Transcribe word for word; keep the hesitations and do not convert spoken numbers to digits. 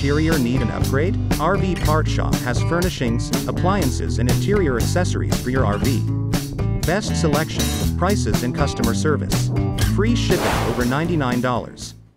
interior need an upgrade? R V Part Shop has furnishings, appliances and interior accessories for your R V. Best selection, prices and customer service. Free shipping over ninety-nine dollars.